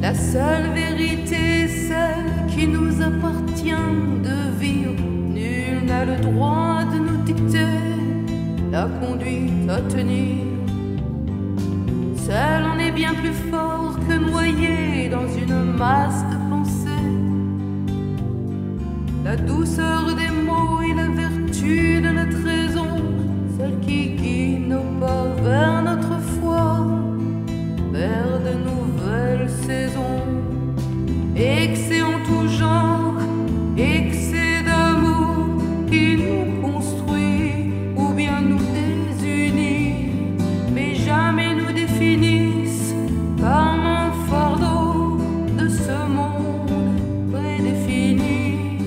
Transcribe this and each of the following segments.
La seule vérité, celle qui nous appartient de vivre. Nul n'a le droit de nous dicter la conduite à tenir. Seul on est bien plus fort que noyé dans une masse de pensées. La douceur des mots et la vertu de notre raison, celle qui guide nos pas vers notre foi, vers de nouvelles saisons. Excès en tout genre, excès d'amour qui nous construit ou bien nous désunit, mais jamais nous définissent comme un fardeau de ce monde prédéfini.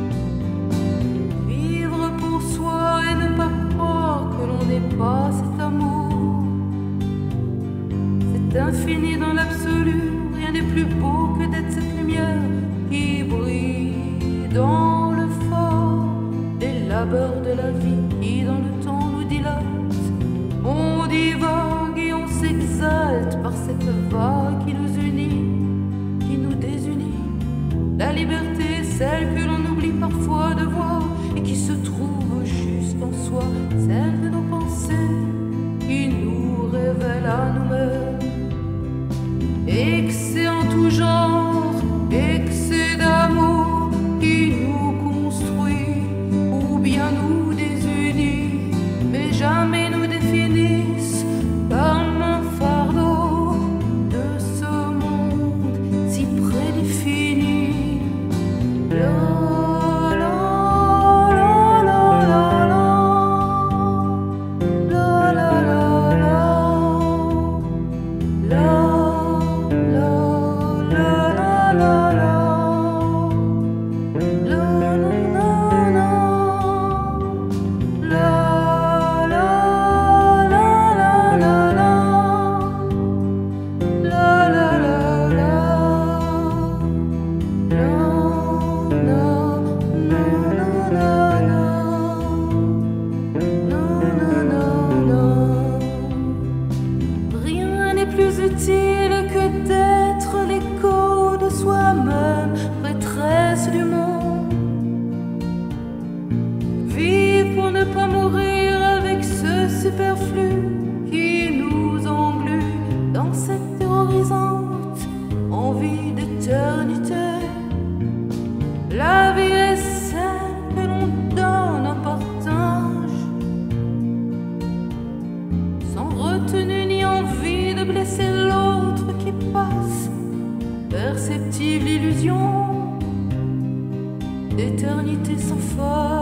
Vivre pour soi et ne pas croire que l'on n'est pas cet amour, c'est infini dans l'absolu. Rien n'est plus beau que d'être cette lumière qui brille dans le fort des labeurs de la vie qui dans le temps nous dilate. On divague et on s'exalte par cette vague qui nous unit, qui nous désunit. La liberté, celle que l'on oublie parfois de voir et qui se trouve juste en soi, celle de nos pensées qui nous révèle à nous-mêmes. Excès en tout genre, excès d'amour qui nous construit ou bien nous désunit, mais jamais nous définissent comme un fardeau de ce monde si prédéfini. Plus utile que d'être l'écho de soi-même, maîtresse du monde. Vivre pour ne pas mourir avec ce superflu qui nous englue dans cette terrorisante envie d'éternité. La vie est celle que l'on donne en partage, sans retenue ni envie de blesser l'autre qui passe, perceptible illusion d'éternité sans fin.